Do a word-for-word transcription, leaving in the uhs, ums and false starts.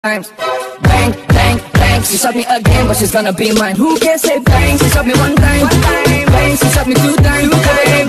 times. Bang, bang, bang, she shot me again, but she's gonna be mine. Who can say bang? She shot me one time, one time. Bang, she shot me two times. Two times.